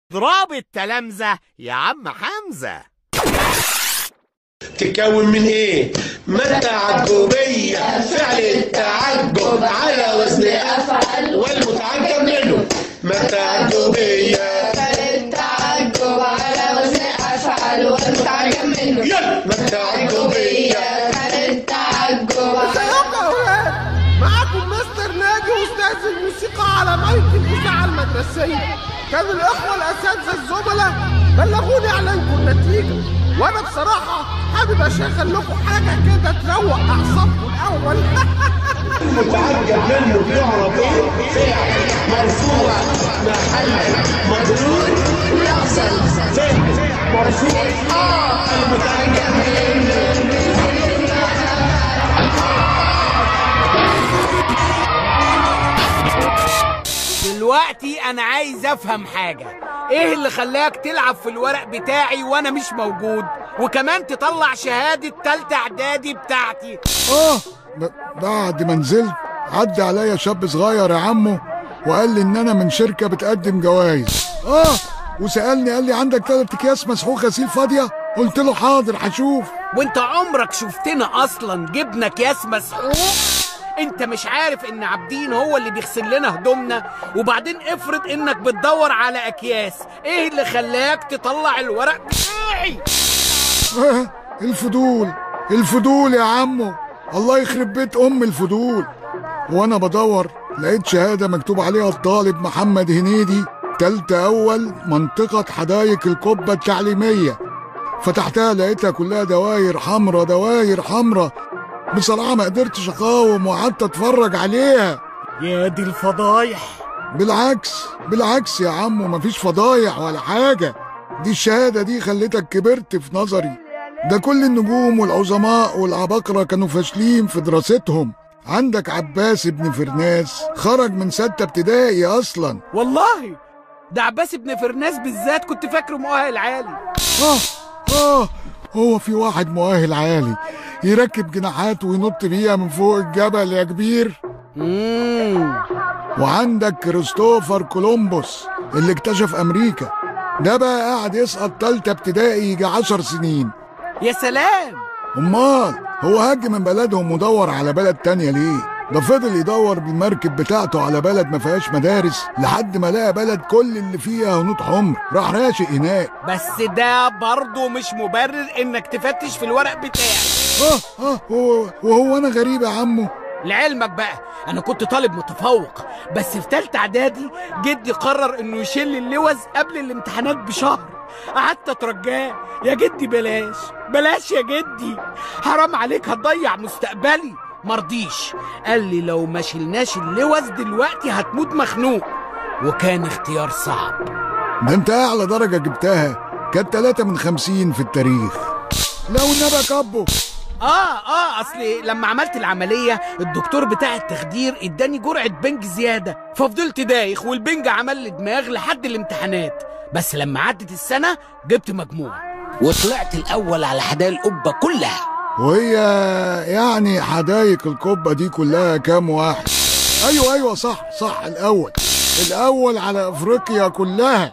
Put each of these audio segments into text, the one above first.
ضراب التلامذة يا عم حمزة. تتكون من ايه؟ ما التعجبية فعل التعجب على وزن افعل والمتعجب منه. ما التعجبية فعل التعجب على وزن افعل والمتعجب منه. يلا ما التعجبية فعل التعجب. ازيكم يا اولاد؟ معاكم مستر ناجي استاذ الموسيقى على مايك الاذاعة المدرسية. كان الاخوة الاساتذة الزملاء بلغوني اعلانكم النتيجة، وانا بصراحة حابب اشغل لكم حاجة كده تروق اعصابكم الاول. المتعجب منه بيعرف ايه؟ فعل مرفوع محل مجرور يحصل فعل مرفوع المتعجب منه. دلوقتي انا عايز افهم حاجة، ايه اللي خلاك تلعب في الورق بتاعي وانا مش موجود، وكمان تطلع شهادة تالتة اعدادي بتاعتي؟ بعد ما نزلت عدى عليا شاب صغير يا عمو وقال لي ان انا من شركة بتقدم جوائز. وسألني قال لي عندك 3 اكياس مسحوق غسيل فاضية؟ قلت له حاضر هشوف. وانت عمرك شفتنا اصلا جبنا اكياس مسحوق؟ انت مش عارف ان عابدين هو اللي بيغسل لنا هدومنا؟ وبعدين افرض انك بتدور على اكياس، ايه اللي خلاك تطلع الورق بتاعي؟ الفضول يا عمو، الله يخرب بيت الفضول. وانا بدور لقيت شهادة مكتوب عليها الطالب محمد هنيدي تالتة اول منطقة حدائق القبة التعليمية. فتحتها لقيتها كلها دواير حمرا. بصراحة ما قدرتش اقاوم وقعدت اتفرج عليها. يا دي الفضايح. بالعكس يا عمو، مفيش فضايح ولا حاجة. دي الشهادة دي خلتك كبرت في نظري. ده كل النجوم والعظماء والعباقرة كانوا فاشلين في دراستهم. عندك عباس ابن فرناس خرج من 6 ابتدائي اصلا. والله ده عباس ابن فرناس بالذات كنت فاكره مؤهل عالي. هو في واحد مؤهل عالي يركب جناحات وينط بيها من فوق الجبل يا كبير؟ وعندك كريستوفر كولومبوس اللي اكتشف امريكا، ده بقى قاعد يسقط تالتة ابتدائي يجي 10 سنين. يا سلام. امال هو هاج من بلدهم ودور على بلد تانية ليه؟ ده فضل يدور بالمركب بتاعته على بلد ما فيهاش مدارس لحد ما لقى بلد كل اللي فيها هنود حمر، راح راشق هناك. بس ده برضه مش مبرر انك تفتش في الورق بتاعي. وهو انا غريب يا عمو؟ لعلمك بقى انا كنت طالب متفوق، بس في تالتة اعدادي جدي قرر انه يشيل اللوز قبل الامتحانات بشهر. قعدت اترجاه، يا جدي بلاش يا جدي، حرام عليك هتضيع مستقبلي. مرضيش، قال لي لو ما شلناش اللوز دلوقتي هتموت مخنوق، وكان اختيار صعب. ده انت اعلى درجة جبتها كانت 3 من 50 في التاريخ. لو النبي كبه. اصلي لما عملت العملية الدكتور بتاع التخدير اداني جرعة بنج زيادة، ففضلت دايخ والبنج عمل لي دماغ لحد الامتحانات. بس لما عدت السنة جبت مجموع وطلعت الاول على حدائق القبة كلها. وهي يعني حدايق القبة دي كلها كام واحد؟ ايوه صح، الاول على افريقيا كلها.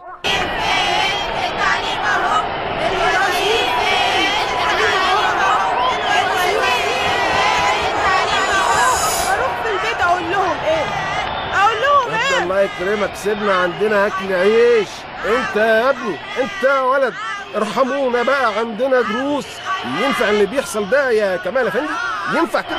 الله يكرمك سيبنا عندنا اكل عيش. انت يا ابني انت يا ولد ارحمونا بقى، عندنا دروس. ينفع اللي بيحصل ده يا كمال افندي؟ ينفع كده؟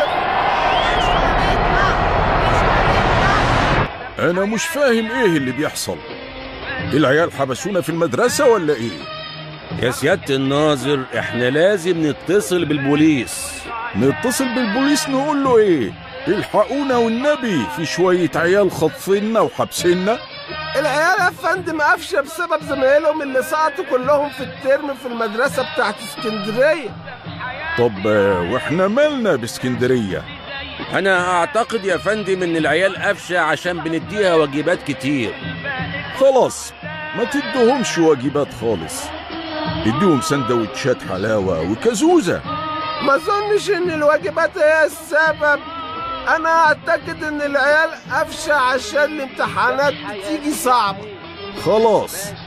انا مش فاهم ايه اللي بيحصل. العيال حبسونا في المدرسة ولا ايه؟ يا سيادة الناظر احنا لازم نتصل بالبوليس. نتصل بالبوليس نقول له ايه؟ الحقونا والنبي، في شوية عيال خطفنا وحبسنا. العيال يا فندم قفشة بسبب زمايلهم اللي سقطوا كلهم في الترم في المدرسة بتاعت اسكندرية. طب واحنا مالنا باسكندرية؟ انا اعتقد يا فندم ان العيال قفشة عشان بنديها واجبات كتير. خلاص ما تدوهمش واجبات خالص، اديهم سندوتشات حلاوة وكزوزة. ما اظنش ان الواجبات هي السبب. انا اعتقد ان العيال قفشة عشان الامتحانات بتيجي صعبة. خلاص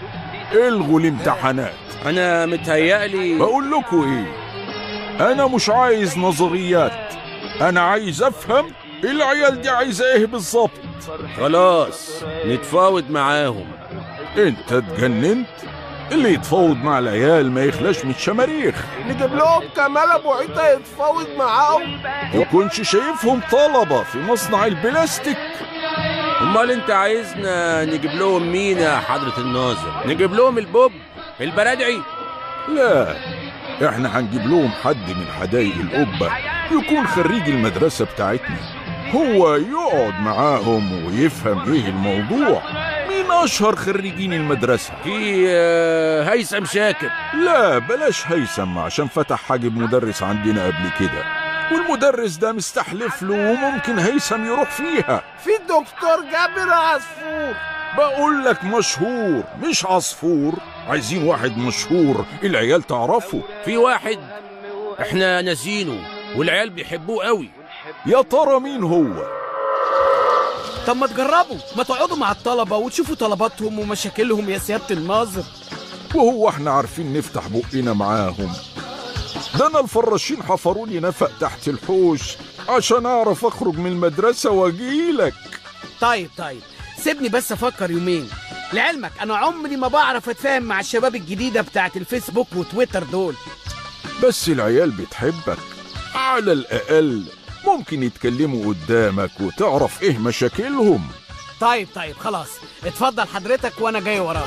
الغوا الامتحانات. انا متهيألي بقول لكم ايه، انا مش عايز نظريات، انا عايز افهم العيال دي عايزه ايه بالظبط. خلاص نتفاوض معاهم. انت اتجننت؟ اللي يتفاوض مع العيال ما يخلاش من الشماريخ. نجيب لهم كمال ابو عيطه يتفاوض معاهم؟ تكونش شايفهم طلبه في مصنع البلاستيك؟ امال انت عايزنا نجيب لهم مين يا حضرة الناظر؟ نجيب لهم البوب البرادعي؟ لا، احنا هنجيب لهم حد من حدايق القبة يكون خريج المدرسة بتاعتنا، هو يقعد معاهم ويفهم ايه الموضوع. مين اشهر خريجين المدرسة؟ في هيثم شاكر. لا بلاش هيثم عشان فتح حاجب مدرس عندنا قبل كده، والمدرس ده مستحلف له وممكن هيثم يروح فيها. في الدكتور جابر عصفور. بقول لك مشهور مش عصفور، عايزين واحد مشهور العيال تعرفه. في واحد احنا ناسينه والعيال بيحبوه قوي. يا ترى مين هو؟ طب ما تجربوا، ما تقعدوا مع الطلبة وتشوفوا طلباتهم ومشاكلهم يا سيادة الناظر. وهو احنا عارفين نفتح بقنا معاهم؟ ده انا الفراشين حفروني نفق تحت الحوش عشان اعرف اخرج من المدرسة واجيلك. طيب سيبني بس افكر يومين. لعلمك انا عمري ما بعرف اتفاهم مع الشباب الجديدة بتاعت الفيسبوك وتويتر دول. بس العيال بتحبك، على الاقل ممكن يتكلموا قدامك وتعرف ايه مشاكلهم. طيب خلاص، اتفضل حضرتك وانا جاي وراك.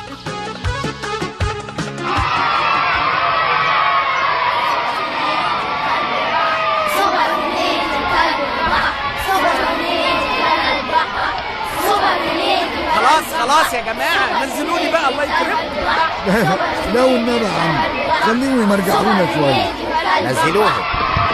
خلاص يا جماعة، نزلوني بقى الله يكرمكم. لا والنبي يا عم، خليهم يمرجعونا شوية. نزلوهم.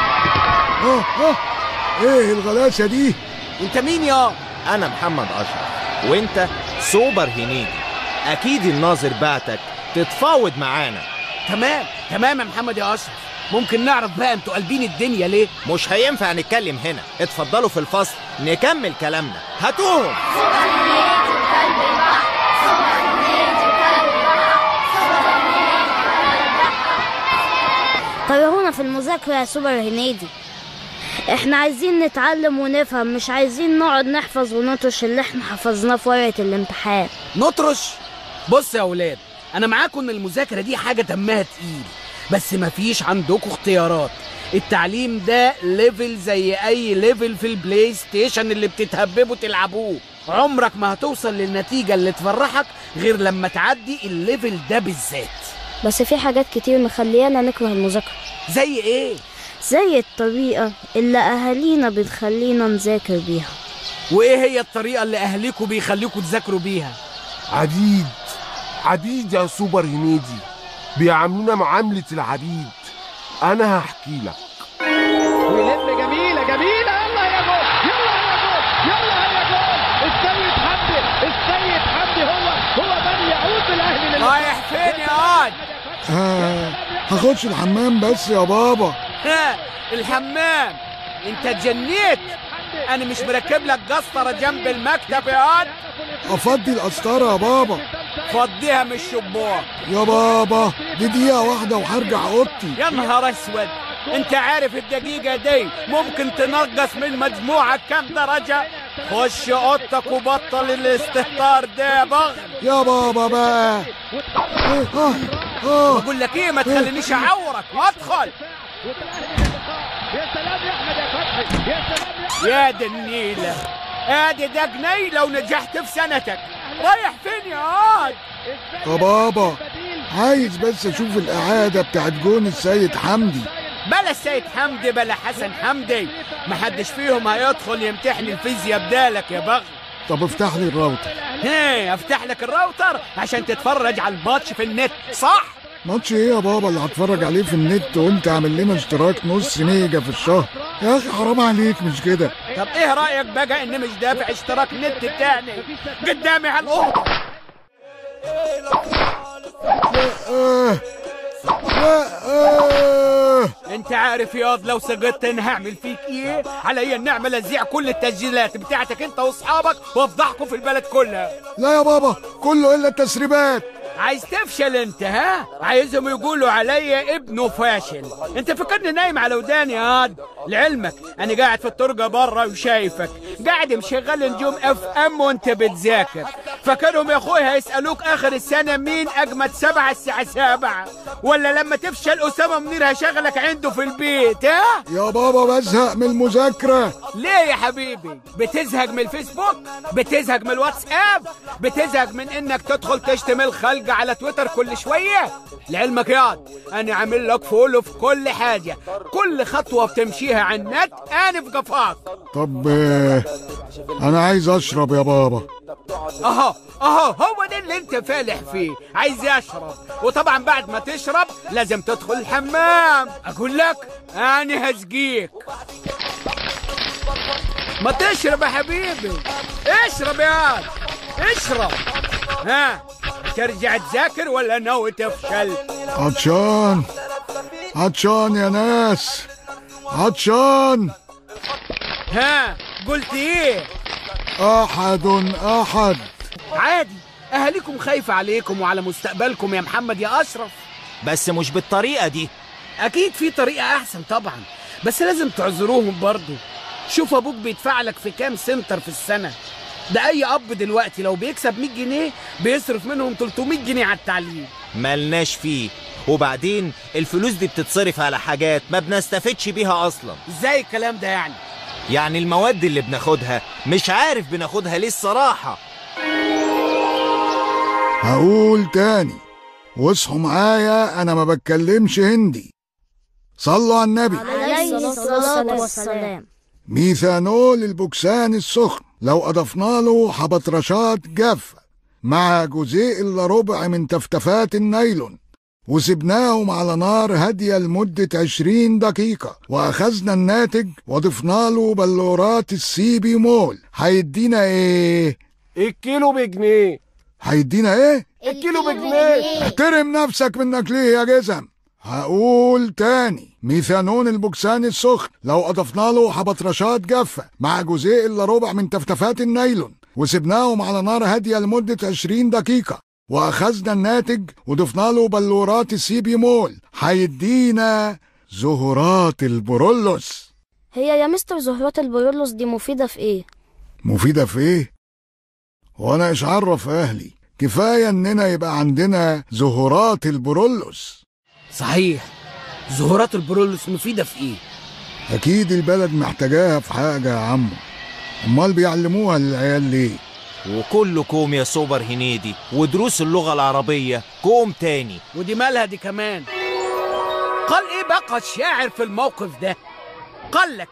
ايه الغلاسة دي؟ انت مين يا؟ انا محمد اشرف، وانت سوبر هنيدي. اكيد الناظر بعتك تتفاوض معانا. تمام يا محمد يا اشرف، ممكن نعرف بقى انتوا قلبين الدنيا ليه؟ مش هينفع نتكلم هنا، اتفضلوا في الفصل نكمل كلامنا. هاتوهم. كرهونا في المذاكرة يا سوبر هنيدي. احنا عايزين نتعلم ونفهم، مش عايزين نقعد نحفظ ونطرش اللي احنا حفظناه في ورقة الامتحان. نطرش؟ بص يا ولاد، انا معاكم ان المذاكرة دي حاجة دمها تقيل، بس مفيش عندكم اختيارات. التعليم ده ليفل زي اي ليفل في البلاي ستيشن اللي بتتهببوا تلعبوه. عمرك ما هتوصل للنتيجة اللي تفرحك غير لما تعدي الليفل ده بالذات. بس في حاجات كتير مخليانا نكره المذاكرة. زي ايه؟ زي الطريقة اللي اهالينا بتخلينا نذاكر بيها. وايه هي الطريقة اللي اهاليكوا بيخليكوا تذاكروا بيها؟ عبيد يا سوبر هنيدي، بيعاملونا معاملة العبيد. انا هحكي لك. ويلم جميلة يلا يا جول، يلا يا جول. السيد حمدي هو من يعود الاهلي رايح فين يا واد؟ هخش الحمام بس يا بابا. الحمام؟ انت اتجنيت؟ انا مش مركب لك قسطرة جنب المكتب يا واد. افضي القسطرة يا بابا. فضيها من الشباك يا بابا، دي دقيقة واحدة وهرجع اوضتي. يا نهار اسود، انت عارف الدقيقة دي ممكن تنقص من مجموعك كام درجة؟ خش اوضتك وبطل الاستهتار ده يا بغل. يا بابا بقى. بقول لك ايه، ما تخلينيش اعورك وادخل. يا سلام يا احمد يا فتحي، يا سلام يا دي النيلة، ادي ده جنيه لو نجحت في سنتك. رايح فين يا واد؟ يا بابا عايز بس اشوف الاعادة بتاعت جون السيد حمدي. بلا السيد حمدي بلا حسن حمدي، محدش فيهم هيدخل يمتحن الفيزياء بدالك يا بغل. طب افتح لي الراوتر. افتح لك الراوتر عشان تتفرج على الماتش في النت، صح؟ ماتش ايه يا بابا اللي هتفرج عليه في النت وانت عامل لنا اشتراك نص ميجا في الشهر؟ يا اخي حرام عليك، مش كده؟ طب ايه رايك بقى ان مش دافع اشتراك نت تاني قدامي على الاوضه؟ انت عارف ياض لو سقطت انا هعمل فيك ايه؟ عليا النعمه ازيع كل التسجيلات بتاعتك انت واصحابك وافضحكم في البلد كلها. لا يا بابا، كله الا التسريبات. عايز تفشل انت؟ ها؟ عايزهم يقولوا عليا ابنه فاشل. انت فكرني نايم على وداني يا واد؟ لعلمك انا قاعد في الطرقه بره وشايفك قاعد مشغل نجوم FM وانت بتذاكر. فكانهم يا اخويا هيسالوك اخر السنه مين اجمد 7 الساعه 7، ولا لما تفشل اسامه منير هشغلك عنده في البيت. ها يا بابا بزهق من المذاكرة. ليه يا حبيبي؟ بتزهق من الفيسبوك؟ بتزهق من الواتساب؟ بتزهق من انك تدخل تشتم الخلق على تويتر كل شويه؟ لعلمك ياض انا عامل لك فولو في كل حاجه، كل خطوه بتمشيها على النت انا في قفاك. طب انا عايز اشرب يا بابا. اهو هو ده اللي انت فالح فيه، عايز يشرب. وطبعا بعد ما تشرب لازم تدخل الحمام. اقول لك انا هسقيك. ما تشرب يا حبيبي، اشرب يا واد اشرب. ها ترجع تذاكر ولا ناوي تفشل؟ عطشان يا ناس، عطشان. ها قلت ايه؟ احد. عادي، اهاليكم خايفة عليكم وعلى مستقبلكم يا محمد يا اشرف. بس مش بالطريقة دي. اكيد في طريقة احسن طبعا، بس لازم تعذروهم برضو. شوف ابوك بيدفع لك في كام سنتر في السنة؟ ده اي اب دلوقتي لو بيكسب 100 جنيه بيصرف منهم 300 جنيه على التعليم. ملناش فيه، وبعدين الفلوس دي بتتصرف على حاجات ما بنستفدش بيها اصلا. ازاي الكلام ده يعني؟ يعني المواد اللي بناخدها مش عارف بناخدها ليه الصراحة. هقول تاني واصحوا معايا، انا ما بتكلمش هندي. صلوا على النبي عليه الصلاة والسلام. ميثانول البوكسان السخن لو اضفنا له حبطرشات جافة مع جزء الا ربع من تفتفات النايلون وسبناهم على نار هادية لمدة 20 دقيقة واخذنا الناتج وضفنا له بلورات السيبي مول، هيدينا ايه؟ الكيلو بجنيه. هيدينا ايه؟ الكيلو بجنيه. احترم نفسك منك ليه يا جزم؟ هقول تاني، ميثانون البوكسان السخن لو اضفنا له حبطرشات جافة مع جزء الا ربع من تفتفات النايلون وسبناهم على نار هادية لمدة 20 دقيقة واخذنا الناتج وضفنا له بلورات السيبي مول، هيدينا زهرات البرولوس. هي يا مستر زهرات البرولوس دي مفيدة في ايه؟ مفيدة في ايه؟ وانا ايش عرف اهلي؟ كفاية اننا يبقى عندنا زهرات البرولوس. صحيح، زهورات البرولوس مفيدة في ايه؟ اكيد البلد محتاجاها في حاجة يا عمو، امال بيعلموها للعيال ليه؟ وكله كوم يا سوبر هنيدي، ودروس اللغة العربية كوم تاني. ودي مالها دي كمان؟ قال ايه بقى الشاعر في الموقف ده؟ قال لك: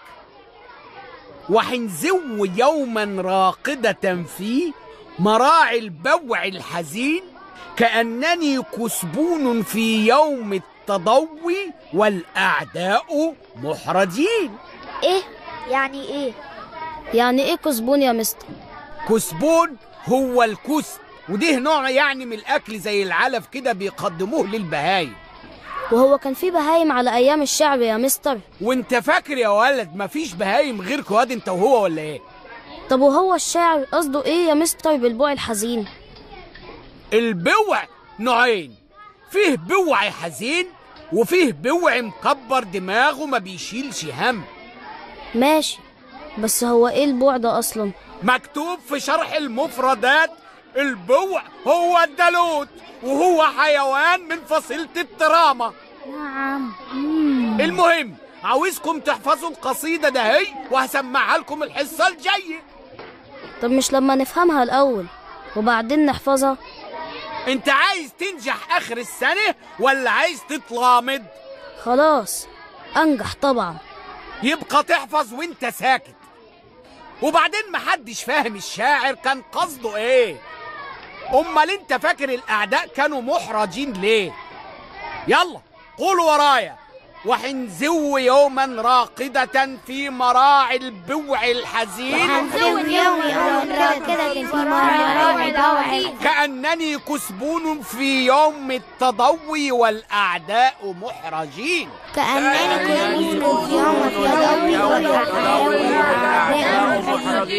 وحنزو يوما راقدة في مراعي البوع الحزين كأنني كسبون في يوم التضوي والأعداء محرجين. ايه؟ يعني ايه؟ يعني ايه كسبون يا مستر؟ كسبون هو الكسب، وده نوع يعني من الأكل زي العلف كده بيقدموه للبهايم. وهو كان في بهايم على أيام الشعب يا مستر؟ وانت فاكر يا ولد مفيش بهايم غيرك واد انت وهو ولا ايه؟ طب وهو الشاعر قصده ايه يا مستر بالبوع الحزين؟ البوع نوعين، فيه بوع حزين وفيه بوع مكبر دماغه ما بيشيلش هم. ماشي، بس هو ايه البوع ده اصلا؟ مكتوب في شرح المفردات: البوع هو الدلوت وهو حيوان من فصيلة الترامة. نعم. المهم عاوزكم تحفظوا القصيدة ده هي وهسمعها لكم الحصة الجاية. طب مش لما نفهمها الأول وبعدين نحفظها؟ انت عايز تنجح آخر السنة ولا عايز تتلامض؟ خلاص أنجح طبعا. يبقى تحفظ وانت ساكت. وبعدين محدش فاهم الشاعر كان قصده ايه. امال انت فاكر الاعداء كانوا محرجين ليه؟ يلا قولوا ورايا: وحنزو يوما راقدة في مراعي البوع الحزين، وحنزو يوما راقدة في مراعي البوع الحزين كأنني كسبون في يوم التضوي والأعداء محرجين. كأنني كسبون في يوم التضوي والأعداء محرجين.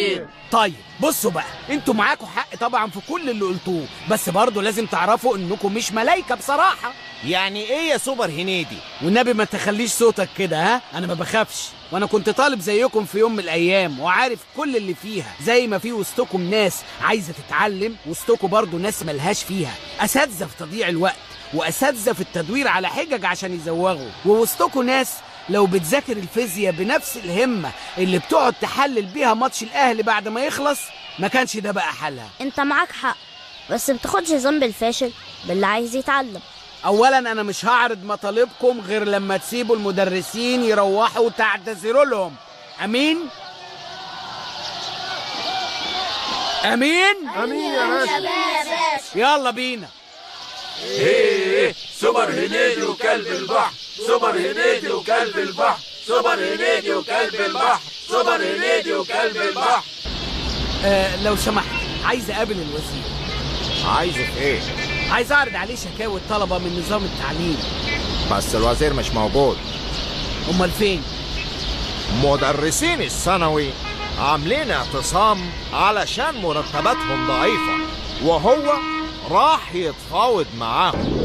طيب بصوا بقى، انتوا معاكوا حق طبعا في كل اللي قلتوه، بس برضه لازم تعرفوا انكم مش ملايكة بصراحة. يعني ايه يا سوبر هنيدي؟ والنبي ما تخليش صوتك كده، ها؟ انا ما بخافش، وانا كنت طالب زيكم في يوم من الايام وعارف كل اللي فيها. زي ما في وسطكم ناس عايزة تتعلم، وسطكم برضه ناس ملهاش فيها، اساتذة في تضييع الوقت واساتذة في التدوير على حجج عشان يزوغوا، ووسطكم ناس لو بتذاكر الفيزياء بنفس الهمة اللي بتقعد تحلل بيها ماتش الاهلي بعد ما يخلص، ما كانش ده بقى حلها. انت معاك حق، بس بتاخدش ذنب الفاشل باللي عايز يتعلم. اولا انا مش هعرض مطالبكم غير لما تسيبوا المدرسين يروحوا وتعتذروا لهم. امين؟ امين؟ امين يا باشا. يلا بينا. ايه سوبر هنيدي وكلب البحر، سوبر هنيدي وكلب البحر، سوبر هنيدي وكلب البحر، سوبر هنيدي وكلب البحر. لو سمحت، عايز اقابل الوزير. عايزه في ايه؟ عايز اعرض عليه شكاوي الطلبة من نظام التعليم. بس الوزير مش موجود. امال فين؟ مدرسين الثانوي عاملين اعتصام علشان مرتباتهم ضعيفة، وهو راح يتفاوض معاهم.